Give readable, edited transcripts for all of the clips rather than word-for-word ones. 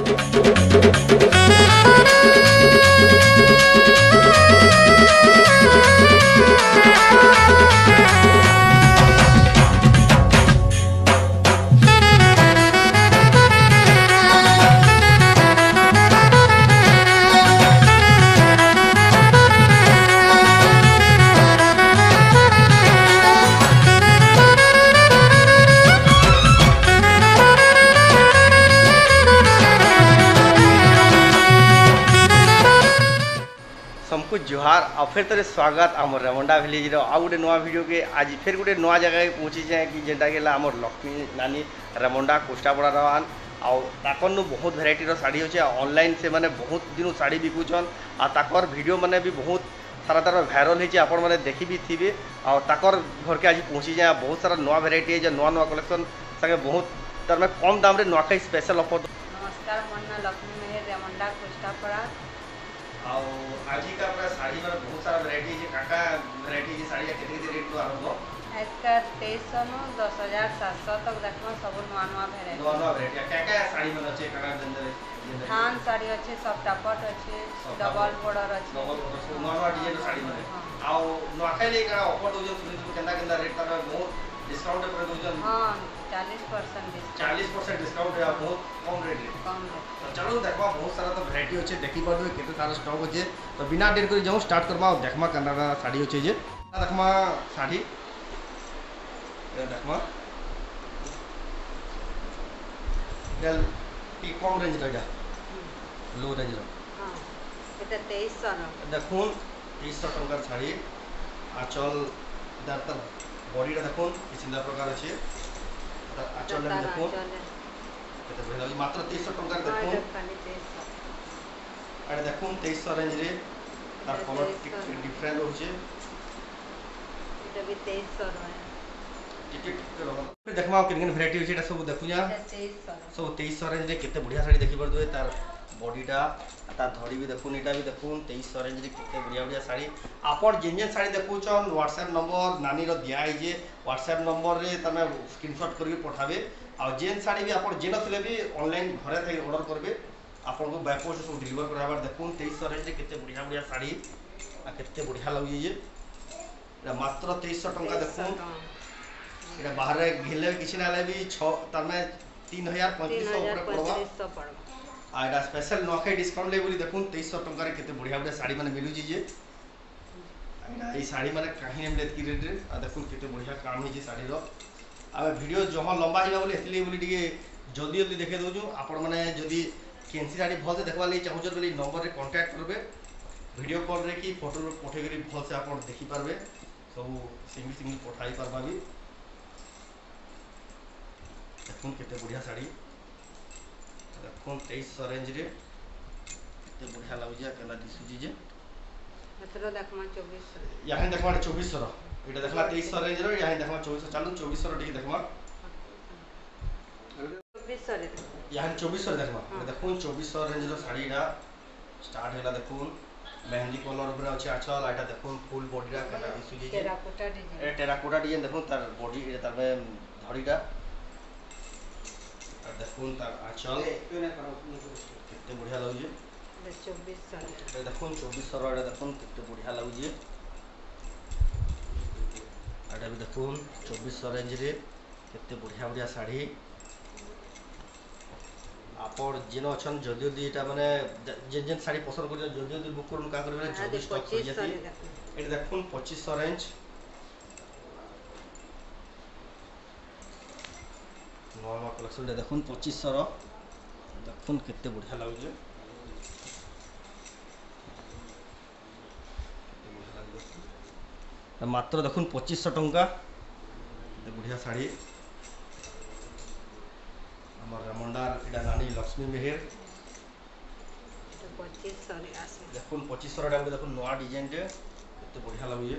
सबको जुहार और फिर तेरे स्वागत आम रेमंडा विलेज आउ गोटे नुआ वीडियो के आज फिर गोटे नुआ जगह पहुँची जाए कि जेनटा के आम लक्ष्मी नानी रेमंडा कोष्टापड़ा रहान आकर बहुत भेराइटी साड़ी अच्छे ऑनलाइन से माने बहुत दिन साड़ी बिकुचन आकर वीडियो माने भी बहुत सारा तार भाइराल होती आपण मैंने देखी भी थे आकर घर के आज पहुँची जाए बहुत सारा नुआ भेराइटी है नुआ नुआ कलेक्शन संगे बहुत तार कम दाम रे नुआखाई स्पेशल ऑफर। नमस्कार मोर ना लक्ष्मी मेहर रेमंडा कोष्टापड़ा आज का पूरा साड़ी में बहुत सारा वैरायटी है काका वैरायटी की साड़ी केते केते रेट तो आरंभ इसका 2300 नु 10700 तक देखो सब नुआ नुआ वैरायटी क्या क्या साड़ी में अच्छे काका अंदर थान साड़ी अच्छे सब टापट अच्छे डबल बॉर्डर अच्छे डबल बॉर्डर नुआ नुआ डिजाइन साड़ी में आ नुआखाई ले का ऑफर दो जो सुनी केंदा केंदा रेट तार बहुत डिस्काउंट पर दो जो हां 40% डिस्काउंट 40% डिस्काउंट है बहुत कम रेट कम तो चलो देखवा बहुत सारा तो वैरायटी अच्छे देखि पादो केते सारा स्टॉक अच्छे तो बिना देर कर जाऊँ स्टार्ट करवा देखमा कनाडा साड़ी अच्छे जे देखमा साड़ी देखमा एल टी कम रेंज रा लो रेंज रा हां एटा 2300 न देखुन 2300 टंका साड़ी आंचल दातर बॉडी रा देखुन किसिंदा प्रकार अच्छे आंचल ले देखुन केते बढ़िया लगी मात्र 2300 टंका देखुन अरे देखुन 2300 रेंज रे तार कलर डिफरेंट होचे एटा भी 2300 है टिकट फिर देखमा किन किन वैरायटी होचे एटा सब देखु जा 2300 सब 2300 रेंज रे केते बढ़िया साड़ी देखि परदो तार बॉडीटा तार धड़ी भी देखुन एटा भी देखुन 2300 रेंज रे केते बढ़िया बढ़िया साड़ी आपण जेन जेन साड़ी देखुचन व्हाट्सएप नंबर नानी रो दिया है जे व्हाट्सएप नंबर रे तमे स्क्रीनशॉट करके पठाबे आ जेन साड़ी भी आपण जेन असले भी ऑनलाइन घरे थे ऑर्डर करबे आपण को बाय पोस्ट सब डिलीवर कराबार देखुन 2300 रेंज रे केते बढ़िया बढ़िया साड़ी आ केते बढ़िया लगी जे एटा मात्र 2300 टंका देखुन एटा बाहर रे घेले किछि नाले भी 6 तमे 3500 ऊपर पड़वा आ एटा स्पेशल नोखे डिस्काउंट ले बोली देखुन 2300 टंका रे केते बढ़िया बढ़िया साड़ी माने मिलु जे एटा ई साड़ी माने काहे नेम लेत की रेट रे आ देखुन केते बढ़िया काम हे जे साड़ी रो आ वीडियो जहां लंबा हिबा बोली एतली बोली टिके जल्दी जल्दी देखे दउजु आपण माने जदी केनसी साड़ी भल से देखबा ले चाहू बोली नंबर रे कांटेक्ट करबे वीडियो कॉल रे की फोटो पठे करी भल से आपण देखि पारबे सब सिंगल सिंगल पठाई पारबा भी देखुन केते बढ़िया साड़ी देखुन 2300 रेंज रे केते बढ़िया लागुजिया केला दिसुजी जे मतलब देखमा 2400 यहां देखमा 2400 रो एटा देखला 2300 रेंज रो यहां देखमा 2400 चालू 2400 रो टिके देखमा 2400 रे यहां 2400 देखमा देखुन 2400 रेंज रो साड़ी रा स्टार्ट हैला देखुन मेहंदी कलर ऊपर अछि आछल एटा देखुन फुल बॉडी रा केला दिसुजी जे टेराकोटा डिजाइन देखुन तार बॉडी तार में धड़ीटा और देखुन तार आंचल केते बढ़िया लागुजे 2400 ए देखुन 2400 रो एटा देखुन केते बढ़िया लागुजे एटा भी देखुन 2400 रेंज रे केते बढ़िया बढ़िया साड़ी आपण जेन अछन जल्दी जल्दी एटा माने जेन जेन साड़ी पसंद कर जल्दी जल्दी बुक करन का करबे जल्दी स्टॉक हो जाती एटा देखुन 2500 रेंज नॉर्मल कलेक्शन दे देखुन 2500 रो देखुन केते बढ़िया लागुजे मात्र देखुन 2500 टंका केते बढ़िया साड़ी हमर रेमंडार एटा नानी लक्ष्मी मेहर 2500 रे आसे देखुन 2500 टा देखुन नवा डिजाइन रे केते बढ़िया लागुजे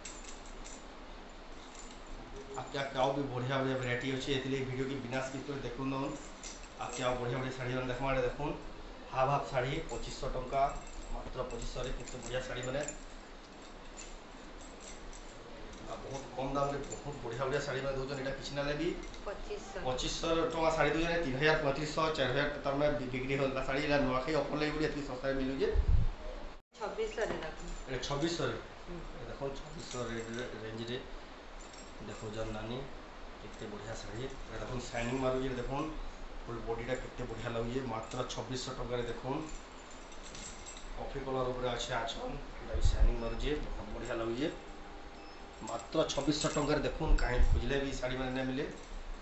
आपके क्या भी बढ़िया बढ़िया वैरायटी अच्छे एतले वीडियो की बिना स्किप कर देखुन न आप क्या बढ़िया बढ़िया साड़ी मन देखमा देखुन हाफ हाफ साड़ी 2500 टंका मात्र 2500 रे केते बढ़िया साड़ी माने बहुत कम दाम रे बहुत बढ़िया बढ़िया शाड़ी में दौन यहाँ किसी ना भी 2500 2500 टका शाड़ी दौन 3000 3500 4000 तार में बिक्री होता शाड़ी नुआखाई अफर लगे ये सस्ता मिलूजे 2600 रे देखो 2600 देखो 2600 रेंज रे देखो जन नानी कितने बढ़िया शाड़ी देखो शाइनिंग मारूजे देखो फुल बॉडीटा कितने बढ़िया लगे मात्र 2600 टकर देखो कॉफी कलर उपरे अच्छे आचल ये शाइनिंग मारूजे बहुत बढ़िया लगे मात्र 2600 टकर देखो कहीं खोजले भी शाड़ी मैंने नहीं मिले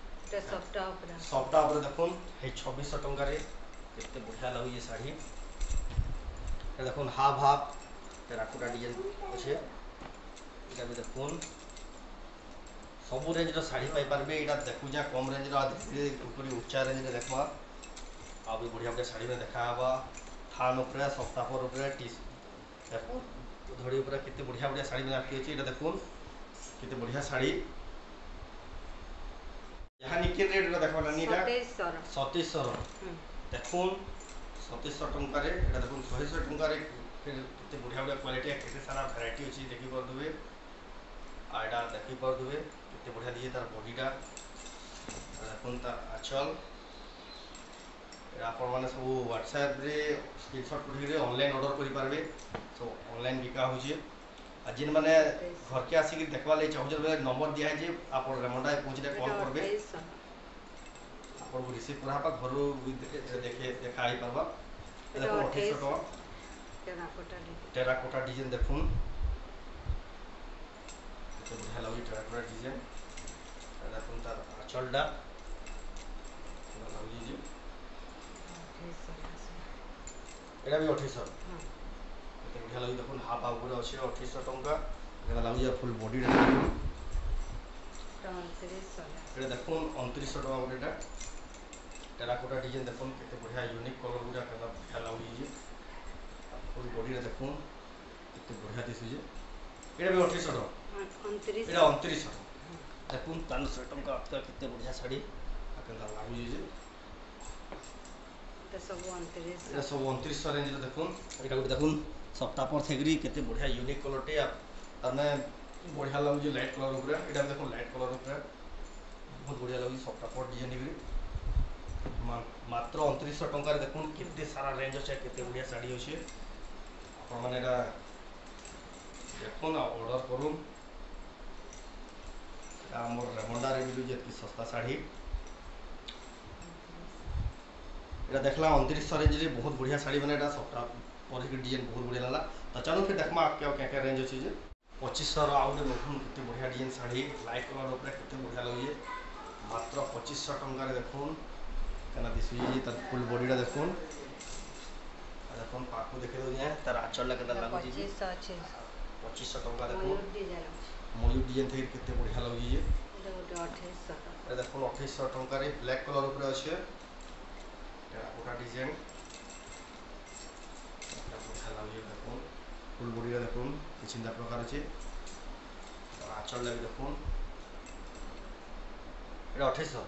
सफ्टा देखो ये 2600 टकर कितने बढ़िया लगे शाड़ी देखो हाफ हाफ टेराकोटा डिजाइन अच्छे यहाँ भी देखो सब रेंज शाड़ी पाइपर यहाँ देखुचे कम रेंज धीरे धीरे उच्चा रेंज देखा आ भी बढ़िया बढ़िया शाड़ी में देखा थान उपरे सफ्तापर उपरे देखो धड़ी उपरे कितने बढ़िया बढ़िया शाड़ी में आती है देखो कितने बढ़िया शाड़ी यहाँ निके रेट देखो नानी 2700 देखो 2700 टकर देखो 100 टकर फिर कितने बढ़िया बढ़िया क्वालिटी कितने सारा भेराइटी अच्छी देखी पारे आ यहाँ देखी पारे कितने बढ़िया दिए तार बॉडीटा देखो तार आँचल आपण मैंने सब व्हाट्सएप रे स्क्रीनशॉट कर ऑनलाइन ऑर्डर करेंगे तो ऑनलाइन बिका हो जिन मैंने घर के आसिक देखवा लगे चाहूँ बेले नंबर दिया है आप रेमंडा पहुँचले कॉल करेंगे आपको रिसीव करा घर देखे देखा ही पार्बा देखो 2800 टका टेराकोटा डिजाइन देखो बढ़िया लगे टेराकोटा डिजाइन देखो तार आँचलटा लगे এটা भी 2800 এতে बढ़िया लगे देखो हाफ हाफ पूरा अच्छे 2800 टका এটা लगे फुल बॉडी এটা देखो 2900 टका गोटे এটা टेराकोटा डिजाइन देखो केते बढ़िया यूनिक कलर गुड़ा केना बढ़िया लगे फुल बॉडी देखो केते बढ़िया दिसुजे এটা भी 2800 टका এটা 2900 देखो 300 टका केते बढ़िया शाड़ी केना लगे जे सब 2900 रेंज देखो यहाँ गोटे देखो सप्ताह पर थेगरी केते बढ़िया यूनिक कलर टे तारने बढ़िया लगे लाइट कलर उपरे यहाँ देखो लाइट कलर उपरे बहुत बढ़िया लगे सप्ताह पर डिजाइन मात्र 2900 टकर देखो केते सारा रेंज अच्छे केते बढ़िया शाड़ी अच्छे आपण मैंने देखो ना ऑर्डर करूँ मोर रेमंडा रे मिलू जी सस्ता शाड़ी ये देखला 2900 रेंज रे बहुत बढ़िया शाड़ी मैंने सफ्टा पर डिजाइन बहुत बढ़िया लगा तो चलो फिर देखमा क्या क्या रेंज अच्छे 2500 आउट देखो कितने बढ़िया डिजाइन शाड़ी लाइट कलर उपरे कितने बढ़िया लगे मात्र 2500 टकर देखो क्या दिशुए तार फुल बॉडीटा देखो देखो पाखु देखे दो तार आँचल के लगे 2500 टका देखो मयूर डिजाइन थे कितने बढ़िया लगे देखो 2800 टकर ब्लैक कलर उपरे अच्छे टेराकोटा डिजाइन बढ़िया लगे देखो फुल बॉडी देखो किसी प्रकार अच्छे आँचल लगे देखो ये 2800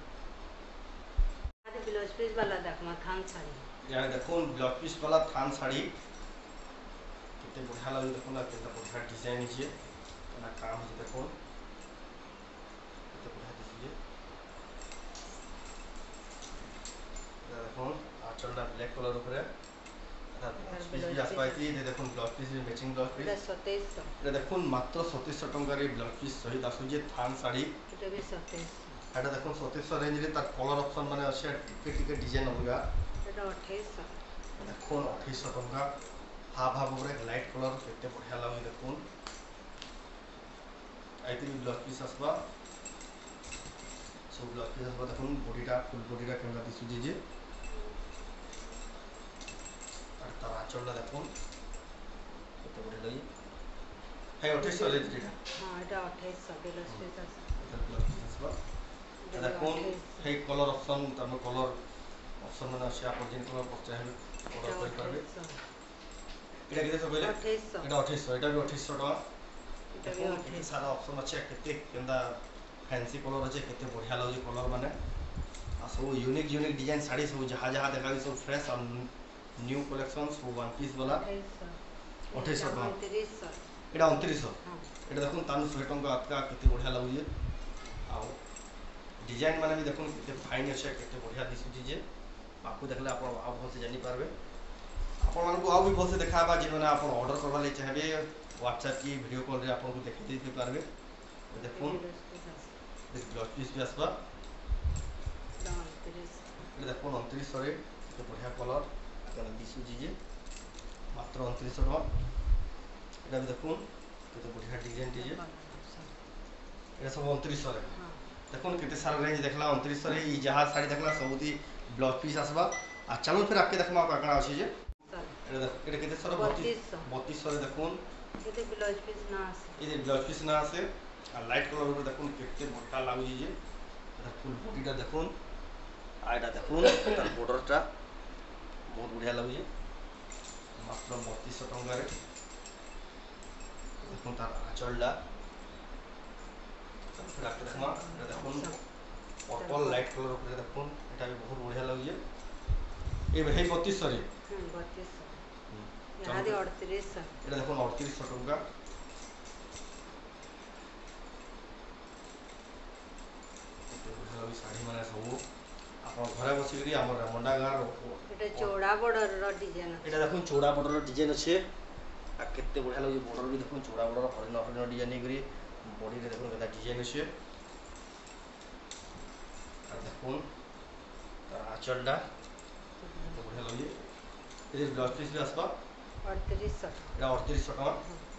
ब्लाउज पीस वाला देखमा थान साड़ी यहाँ देखो ब्लाउज पीस वाला थान साड़ी कितने बढ़िया लगे देखो ना कितना बढ़िया डिजाइन है ना काम है देखो कितने बढ़िया दीजिए देखो आँचलटा ब्लैक कलर उपरे ब्लाउज पीस भी आसपा देखो blouse piece matching blouse piece 2700 देखो मात्र 2700 टकर ब्लाउज पीस सहित आसूजे थान साड़ी এটা দেখুন 2700 রেঞ্জ রে তার কলর অপশন মানে আছে টিকে টিকে ডিজাইন অলগা এটা 2800 দেখুন 2800 টাকা হাফ হাফ উপরে লাইট কলর কেতে বঢ়িয়া লাগে দেখুন আইতি ব্লাউজ পিস আসবা সব ব্লাউজ পিস আসবা দেখুন বডিটা ফুল বডিটা কেমন দিছু যে আর তার আঁচলটা দেখুন কেতে বঢ়িয়া লাগে হ্যাঁ 2800 রেঞ্জ এটা হ্যাঁ এটা 2800 ব্লাউজ পিস আছে এটা ব্লাউজ পিস আসবা দেখুন এই কলর অপশন তারপর কলর অপশন মানে আছে আপনি যে কলর চাইবে অর্ডার করে পারবে এটা কেতে কইলে 2800 এটা 2800 এটা भी 2800 টাকা এটা भी 2800 সারা অপশন আছে কেতে কেন্দা ফ্যান্সি কলর আছে কেতে বঢ়িয়া লাগুছে কলর মানে আর সব यूनिक यूनिक डिजाइन साड़ी सब जहाँ जहाँ देखा सब फ्रेश और न्यू कलेक्शन सब वन पीस वाला 2800 টাকা এটা 2900 ହଁ এটা দেখুন তানু 100 টঙ্কা আটকা কেতে বঢ়িয়া লাগুছে আও ডিজাইন মানে भी দেখুন কেতে ফাইন আছে কেতে বঢ়িয়া দিশুଛି যে आपको देखले आप आउ भलसे जानी पारबे आपण मानकु आउ भी भलसे देखाबा जे माने आपण ऑर्डर करबा ले चाहबे व्हाट्सएप की वीडियो कॉल रे आपण को देखि देई पारबे देखुन देख ब्लाउज पीस भी आसबा ये देखुन 2900 रे तो बढ़िया कलर अपन दिसुजी जे मात्र 2900 टका এটা भी দেখুন কত बढ़िया डिजाइन टी जे এটা सब 2900 रे देखुन केते सारा रेंज देखला 2900 रे ई जहाज साड़ी देखला सबुती ब्लाउज पीस आसबा आ चलो फिर आपके देखमा काकड़ा अछि जे এটা কেতে সারা 3200 রে দেখুন এতে ব্লাউজ পিস না আছে এই ব্লাউজ পিস না আছে আর লাইট কলর উপরে দেখুন কেতে মোটা লাগুজি যে এটা ফুল বডিটা দেখুন আর এটা দেখুন তার বর্ডারটা বহুত বঢ়িয়া লাগুজি মাত্র 3200 টাকারে দেখুন তার আঁচলটা फिर आपके देखमा এটা দেখুন पर्पल लाइट कलर উপরে দেখুন এটা भी बहुत बढ़िया লাগুজি এই ভাই 3200 রে 3200 यादी 3800 এটা দেখুন 3800 টাকা শাড়ি মানে সবু আপনার ঘরে বসিকি আমার রেমন্ডা গাঁর এটা চৌড়া বর্ডর ডিজাইন এটা দেখুন চৌড়া বর্ডর ডিজাইন আছে আর কেতে বঢ়িয়া লাগুছে বর্ডর भी দেখুন চৌড়া বর্ডর হরিণ হরিণ ডিজাইন করি বডি রে দেখুন কেটা ডিজাইন আছে আর দেখুন তার আঁচলটা কত বঢ়িয়া লাগুছে এর ব্লাউজ পিস भी আসবা 3800 এটা 3800 টাকা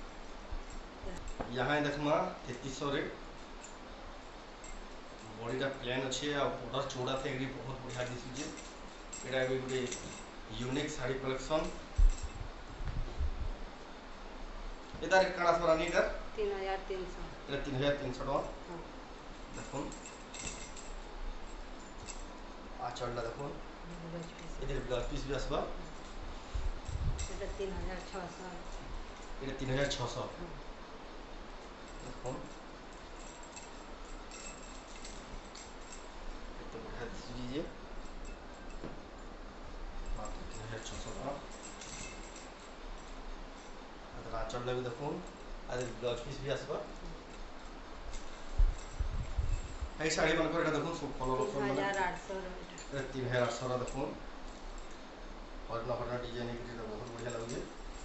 यहाँ देखमा 3300 रे बॉडीटा प्लेन अच्छे आ बॉर्डर चौड़ा थे एग्री बहुत बढ़िया दिसुचे एटा भी गुटे यूनिक साड़ी कलेक्शन एदा रेट काना सरानी इधर 3300 एटा 3300 टाका देखुन आचलटा देखुन एदर ब्लाउज पीस भी आसबा এটা 3600 एटा 3600 देखुन तो बढ़िया दिसुची मात्र 3600 टाका अगर आंचल भी देखुन आदि ब्लाउज पीस भी आसबा এই শাড়ি মান করে এটা দেখুন সব কলর অপশন মানে 3800 এটা 3800 রা দেখুন হরিণ হরিণ ডিজাইন এটা বহুত বঢ়িয়া লাগুছে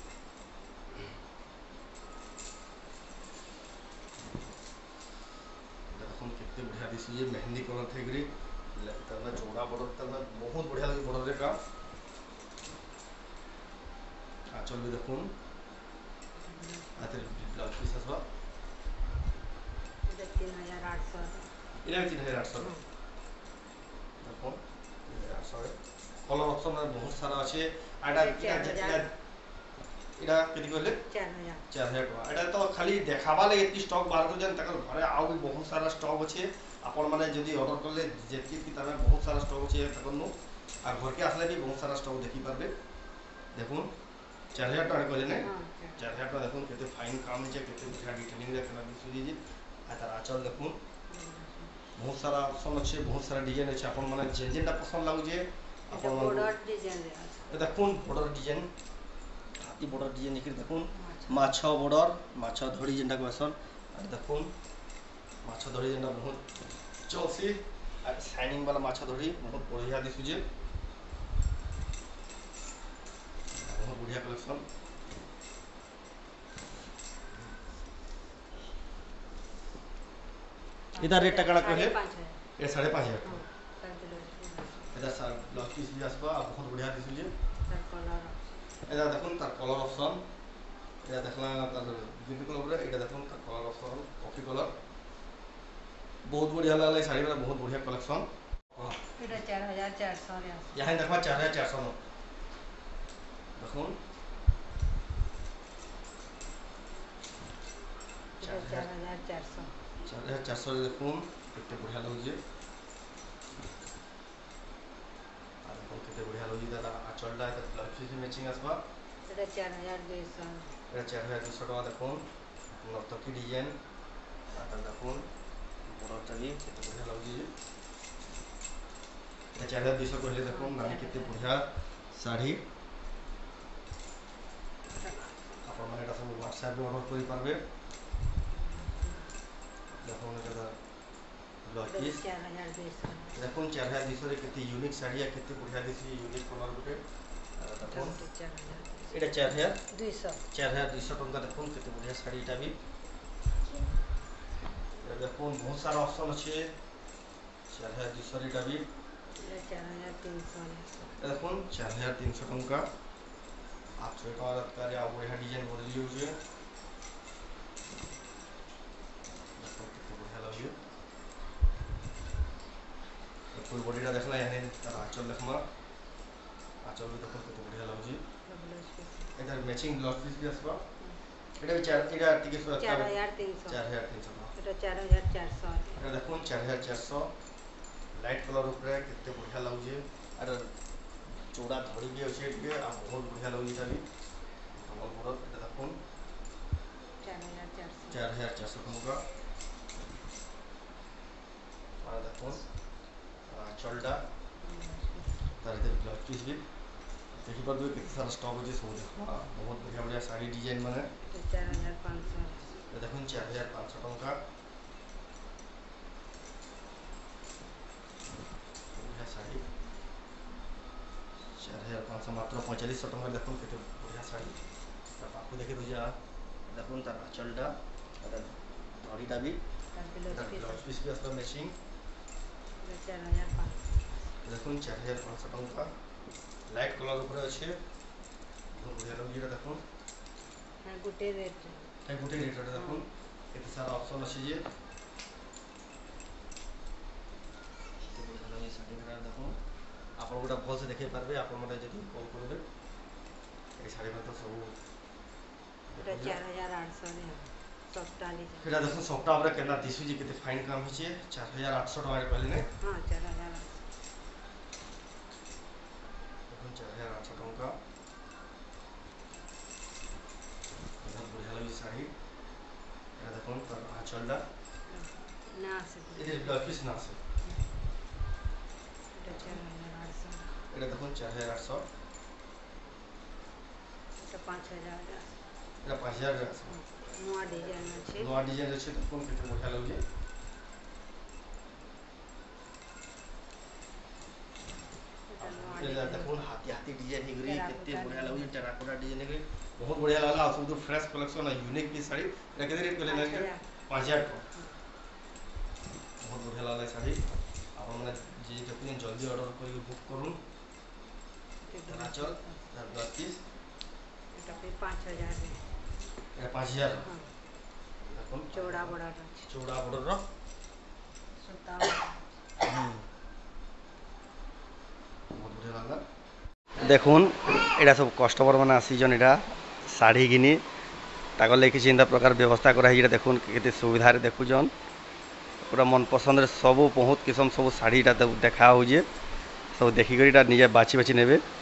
দেখুন কেতে বঢ়িয়া দিসুছে মেহেंदी কলর থেগরি तब चौड़ा बॉर्डर तब बहुत बढ़िया लगे बॉर्डर का आंचल भी देखुन आते ब्लाउज पीस आसबा এটা 3800 এটা 3800 দেখুন 3800 कलर ऑप्शन में बहुत सारा আছে আটা এটা কেতি কইলে 4000 টাকা এটা তো খালি দেখাবা লাগে এতি স্টক বার করে জান তাকর ঘরে আউ भी बहुत सारा स्टॉक আছে आपण माने जदि ऑर्डर करले जेति की तामे बहुत सारा स्टॉक আছে तकनो आ घर के आसले भी बहुत सारा स्टॉक देखि पारबे देखुन 4000 টাকা কইলে না 4000 টাকা দেখুন केते फाइन काम है केते बढ़िया डिटेलिंग रे केना दिसुजी जी आ तार आचल देखुन बहुत सारा ऑप्शन আছে बहुत सारा डिजाइन আছে आपण माने जेन जेनटा पसंद लागु जे आपण বর্ডর ডিজাইন ए देखुन बॉर्डर डिजाइन हाथी बॉर्डर डिजाइन निकल देखुन माछ बॉर्डर माछ धड़ी जेनटा कहसन आ देखुन माछ धड़ी जेनटा बहुत चलसी आ शाइनिंग वाला माछ धड़ी बहुत बढ़िया दिसुजे बहुत बढ़िया कलेक्शन इधर रेट टाका कहले ये 5500 इधर सर ब्लाउज पीस भी आसबा बहुत बढ़िया दिसुजे এটা দেখুন তার কলর অপশন এটা দেখলা তার বিউটি কলর উপরে এটা দেখুন তার কলর অপশন কফি কলর बहुत बढ़िया लागले শাড়ি वाला बहुत बढ़िया कलेक्शन এটা 4400 রে আছে यहाँ देखबा 4400 में দেখুন 4400 4400 দেখুন কেতে बढ़िया লাগুছে আর দেখুন কেতে बढ़िया লাগুছে দাদা আঁচলটা এটা ব্লাউজ পিস ম্যাচিং আসবা এটা 4200 এটা 4200 টাকা দেখুন নর্তকী ডিজাইন আর দেখুন বড়টা भी কেতে बढ़िया লাগুছে এটা 4200 কইলে দেখুন নানি কেতে बढ़िया শাড়ি আপনার आपने सब व्हाट्सएप में ऑर्डर कर पारबे। देखो ब्लाउज पीस 4200 देखो 4200 केते यूनिक साड़ी है, केते बढ़िया दिसी यूनिक कलर गुटे देखो एटा 4200 टंका देखो केते बढ़िया साड़ी एटा भी देखो बहुत सारा ऑप्शन अच्छे 4200 एटा भी 4300 देखो 4300 टंका 800 टका रखा रे बढ़िया डिजाइन बदली होजे देखो केते बढ़िया लगे फुल बॉडीटा देखला यानी तार आंचल देखमा आंचल भी देखो केते बढ़िया लाଗୁଛି एटा मैचिंग ब्लाउज पीस भी आसबा एटा भी 4 एटा टिके 4300 4300 এটা 4400 एटा देखो 4400 लाइट कलर ऊपर केते बढ़िया लाଗୁଛି आर चौड़ा धड़ी भी अछि टिके आ बहुत बढ़िया लाଗୁଛି एटा भी डबल बॉर्डर एटा देखो 4400 टका और देखो आंचलटा तार ब्लाउज पीस भी देखी पार्बे केते सारा स्टॉक अछि सब देखो बहुत बढ़िया बढ़िया साड़ी डिजाइन माने 4500 देखो 4500 टका बढ़िया साड़ी 4500 मात्र 4500 टका देखो केते बढ़िया साड़ी तार पाखु देखे बुझा देखो तार आंचलटा तार धड़ीटा भी ब्लाउज पीस भी असला मैचिंग 4500 देखो 4500 टका लाइट कलर ऊपर अच्छे बहुत बढ़िया लगे देखो गुटे रेट गोटे रेट देखो केते सारा ऑप्शन अच्छे जे बढ़िया लगे साड़ी देखो आप गोटा भल से देखे पारबे आप जब कॉल करेंगे ये साड़ी में तो सब এটা 4800 रे सफ्टाली एटा देखो सफ्टा ऊपर केना दिसुजी केते फाइन काम होचे 4800 टका रे कहले ने हां 4800 देखो 4800 टका बहुत बढ़िया लगे साड़ी एटा देखो तार आंचलटा ना से ये ब्लाउज पीस ना से এটা 4800 एटा देखो 4800 এটা 5000 एटा 5000 रे नया डिजाइन আছে नवा डिजाइन अच्छे देखो केते बढ़िया लगे देखो हाथी हाथी डिजाइन हिगरी केते बढ़िया लगे टेराकोटा डिजाइन हिगरी बहुत बढ़िया लागला सब तो फ्रेश कलेक्शन है यूनिक पीस साड़ी एटा केते रेट कहले ना 5000 बहुत बढ़िया लागला साड़ी आप माने जे जखनी जल्दी ऑर्डर करके बुक करूँ चल ब्लाउज पीस এটা 5000 রে एटा 5000 देखो চৌড়া বড় আছে चौड़ा बॉर्डर रो সুতা बहुत बढ़िया लागला देखुन एटा सब कस्टमर माने आसीजन एटा साड़ी घिनी ताकर ले किसी प्रकार व्यवस्था करा है देखुन केते सुविधा रे देखुजन पूरा मन पसंद रे सब बहुत किस्म सब साड़ी देखा हो सब देखिक निजे बाछी बाछी नेबे।